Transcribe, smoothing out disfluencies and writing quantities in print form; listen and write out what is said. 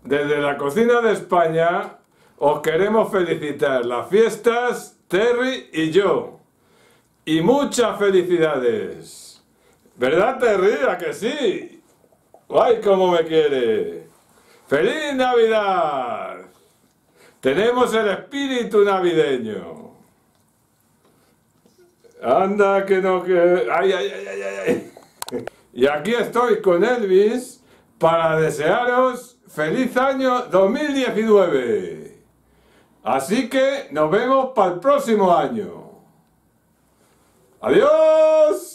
desde la cocina de España os queremos felicitar las fiestas, Terry y yo. Y muchas felicidades. ¿Verdad, Terry? ¿A que sí? ¡Ay, cómo me quiere! ¡Feliz Navidad! Tenemos el espíritu navideño. Anda que no que... ¡Ay, ay, ay, ay, ay! Y aquí estoy con Elvis para desearos feliz año 2019. Así que nos vemos para el próximo año. ¡Adiós!